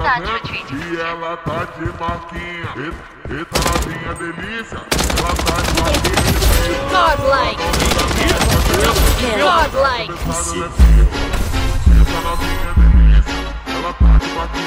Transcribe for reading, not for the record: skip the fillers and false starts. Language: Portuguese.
Start retreat. E ela tá de marquinha. Eita novinha delícia. Ela tá de marquinha. Godlike. Godlike. Essa novinha delícia. Ela tá de marquinha.